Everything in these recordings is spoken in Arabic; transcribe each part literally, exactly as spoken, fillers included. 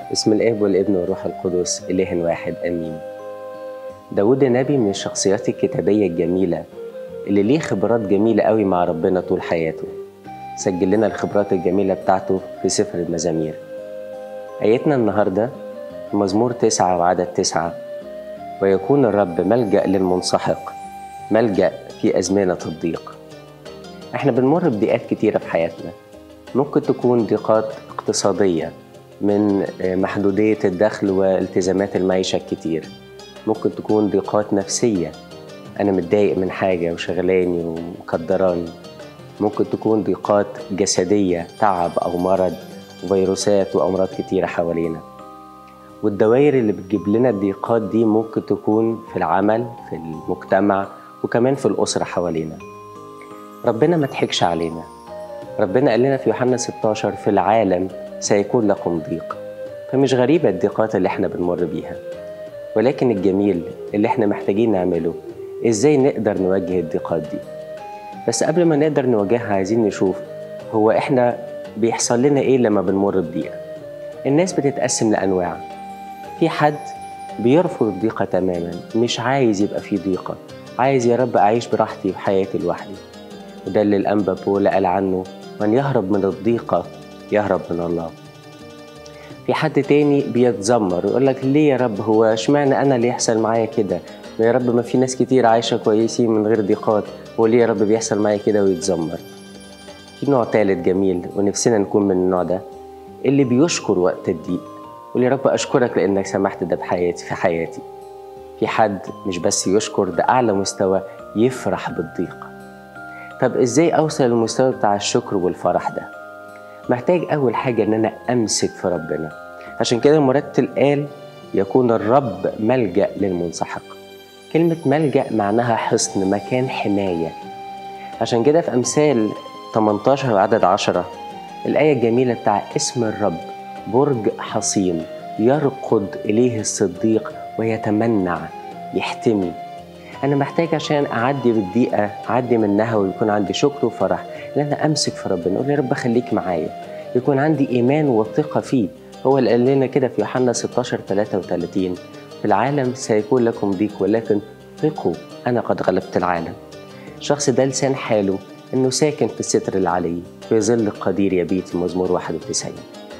بسم الآب والابن والروح القدس إله واحد آمين. داود النبي من الشخصيات الكتابية الجميلة اللي ليه خبرات جميلة قوي مع ربنا طول حياته. سجل لنا الخبرات الجميلة بتاعته في سفر المزامير. آيتنا النهاردة مزمور تسعة وعدد تسعة: ويكون الرب ملجأ للمنسحق، ملجأ في أزمنة الضيق. احنا بنمر بضيقات كتيرة في حياتنا، ممكن تكون ضيقات اقتصادية من محدودية الدخل والتزامات المعيشة الكتير، ممكن تكون ضيقات نفسية، أنا متضايق من حاجة وشغلاني ومقدراني، ممكن تكون ضيقات جسدية، تعب أو مرض وفيروسات وأمراض كتيرة حوالينا. والدوائر اللي بتجيب لنا الضيقات دي ممكن تكون في العمل، في المجتمع، وكمان في الأسرة حوالينا. ربنا ما ضحكش علينا، ربنا قال لنا في يوحنا ستاشر: في العالم سيكون لكم ضيق. فمش غريبة الضيقات اللي احنا بنمر بيها، ولكن الجميل اللي احنا محتاجين نعمله ازاي نقدر نواجه الضيقات دي. بس قبل ما نقدر نواجهها عايزين نشوف هو احنا بيحصل لنا ايه لما بنمر بضيقة. الناس بتتقسم لأنواع. في حد بيرفض الضيقة تماما، مش عايز يبقى فيه ضيقة، عايز يا رب أعيش براحتي وحياتي لوحدي. وده اللي الأنبا بولا قال عنه: من يهرب من الضيقة يهرب من الله. في حد تاني بيتذمر ويقول لك: ليه يا رب، هو اشمعنى انا اللي يحصل معايا كده؟ يا رب ما في ناس كتير عايشه كويسين من غير ضيقات، هو ليه يا رب بيحصل معايا كده؟ ويتذمر. في نوع تالت جميل ونفسنا نكون من النوع ده، اللي بيشكر وقت الضيق، يقول يا رب اشكرك لانك سمحت ده بحياتي في حياتي. في حد مش بس يشكر، ده اعلى مستوى، يفرح بالضيق. طب ازاي اوصل للمستوى بتاع الشكر والفرح ده؟ محتاج أول حاجة إن أنا أمسك في ربنا. عشان كده المرتل قال: يكون الرب ملجأ للمنسحق. كلمة ملجأ معناها حصن، مكان حماية. عشان كده في أمثال تمنتاشر وعدد عشرة الآية الجميلة بتاع اسم الرب برج حصين يرقد إليه الصديق ويتمنع، يحتمي. أنا محتاج عشان أعدي بالضيقة، أعدي منها ويكون عندي شكر وفرح، إن أنا أمسك في ربنا، أقول يا رب خليك معايا، يكون عندي إيمان وثقة فيه. هو اللي قال لنا كده في يوحنا ستاشر تلاتة وتلاتين: في العالم سيكون لكم ضيق ولكن ثقوا أنا قد غلبت العالم. الشخص ده لسان حاله إنه ساكن في الستر العلي، في ظل القدير يبيت، في مزمور واحد وتسعين.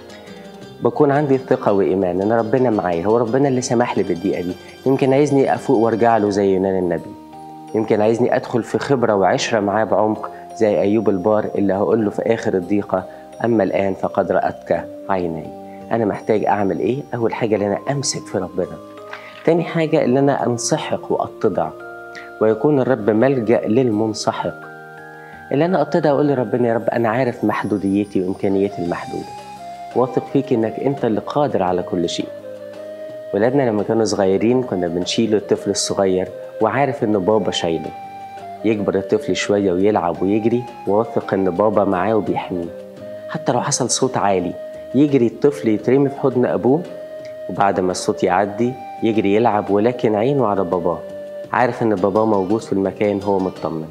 بكون عندي ثقة وإيمان إن ربنا معايا، هو ربنا اللي سمح لي بالضيقة دي. يمكن عايزني أفوق وارجع له زي يونان النبي، يمكن عايزني أدخل في خبرة وعشرة معاه بعمق زي أيوب البار اللي هقول له في آخر الضيقة: أما الآن فقد رأتك عيناي. أنا محتاج أعمل إيه؟ أول حاجة إن أنا أمسك في ربنا. تاني حاجة إن أنا أنسحق وأتضع، ويكون الرب ملجأ للمنسحق. اللي أنا أتضع وأقول لربنا: يا رب أنا عارف محدوديتي وإمكانياتي المحدودة، واثق فيك إنك أنت اللي قادر على كل شيء. ولادنا لما كانوا صغيرين كنا بنشيل الطفل الصغير وعارف إن بابا شايله، يكبر الطفل شوية ويلعب ويجري وواثق إن بابا معاه وبيحميه. حتى لو حصل صوت عالي يجري الطفل يترمي في حضن أبوه، وبعد ما الصوت يعدي يجري يلعب، ولكن عينه على باباه، عارف إن باباه موجود في المكان، هو مطمن.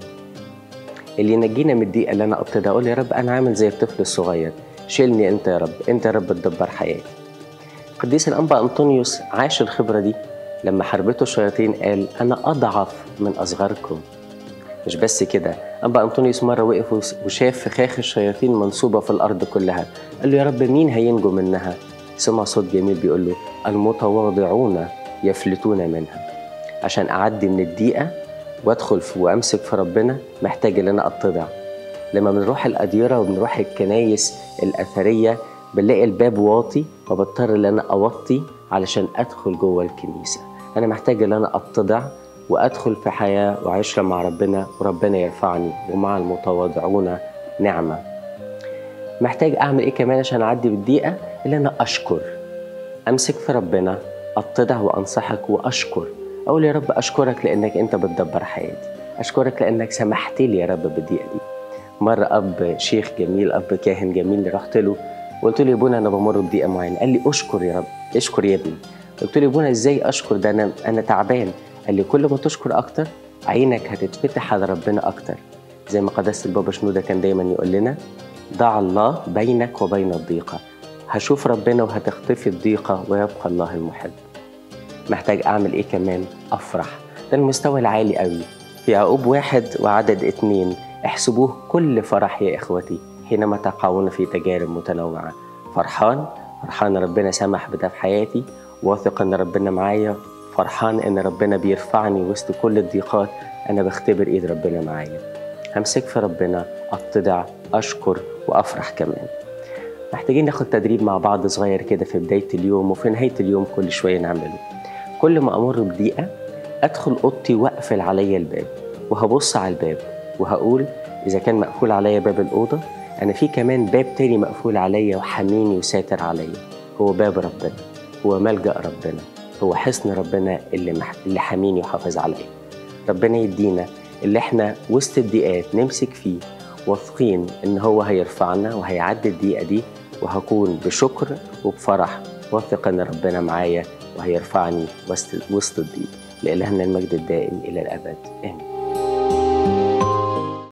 اللي ينجينا من الضيقة اللي أنا أبتدي أقول يا رب أنا عامل زي الطفل الصغير، شيلني أنت يا رب، أنت يا رب تدبر حياتي. قديس الأنبا أنطونيوس عاش الخبرة دي لما حربته الشياطين، قال: أنا أضعف من أصغركم. مش بس كده، أنبا أنطونيوس مرة وقف وشاف فخاخ الشياطين منصوبة في الأرض كلها، قال له يا رب مين هينجو منها؟ سمع صوت جميل بيقول له: المتواضعون يفلتون منها. عشان أعدي من الضيقة وأدخل في وأمسك في ربنا محتاج إن أنا أتضع. لما بنروح الأديرة وبنروح الكنايس الأثرية بنلاقي الباب واطي، وبضطر إن أنا أوطي علشان أدخل جوه الكنيسة. أنا محتاج إن أنا أتضع وأدخل في حياة وعشرة مع ربنا، وربنا يرفعني، ومع المتواضعون نعمة. محتاج أعمل إيه كمان عشان أعدي بالضيقة؟ اللي أنا أشكر، أمسك في ربنا، أتضع وأنصحك وأشكر. أقول يا رب أشكرك لأنك أنت بتدبر حياتي، أشكرك لأنك سمحت لي يا رب بالضيقة دي. مرة أب شيخ جميل، أب كاهن جميل، رحت له وقلت له: يا ابونا أنا بمر بضيقة معينة. قال لي: أشكر يا رب، اشكر يا ابني. قلت له: يا ابونا إزاي أشكر ده؟ أنا أنا تعبان. قال لي: كل ما تشكر أكتر عينك هتتفتح على ربنا أكتر. زي ما قداسة البابا شنودة كان دايما يقول لنا: ضع الله بينك وبين الضيقة. هشوف ربنا وهتختفي الضيقة ويبقى الله المحب. محتاج أعمل إيه كمان؟ أفرح. ده المستوى العالي قوي. في يعقوب واحد وعدد اتنين: احسبوه كل فرح يا إخوتي حينما تقعون في تجارب متنوعة. فرحان فرحان ربنا سمح بده في حياتي، واثق إن ربنا معايا، فرحان إن ربنا بيرفعني وسط كل الضيقات. أنا بختبر إيد ربنا معايا. همسك في ربنا، أتضع، أشكر وأفرح كمان. محتاجين ناخد تدريب مع بعض صغير كده في بداية اليوم وفي نهاية اليوم كل شوية نعمله. كل ما أمر بضيقة أدخل أوضتي وأقفل عليا الباب، وهبص على الباب وهقول إذا كان مقفول عليا باب الأوضة، أنا في كمان باب تاني مقفول عليا وحاميني وساتر عليا. هو باب ربنا، هو ملجأ ربنا، هو حصن ربنا اللي, مح... اللي حاميني وحافظ عليا. ربنا يدينا اللي احنا وسط الضيقات نمسك فيه واثقين إن هو هيرفعنا وهيعدي الضيقة دي، وهكون بشكر وبفرح واثق إن ربنا معايا وهيرفعني وسط وسط الضيق. لإلهنا المجد الدائم إلى الأبد، آمين.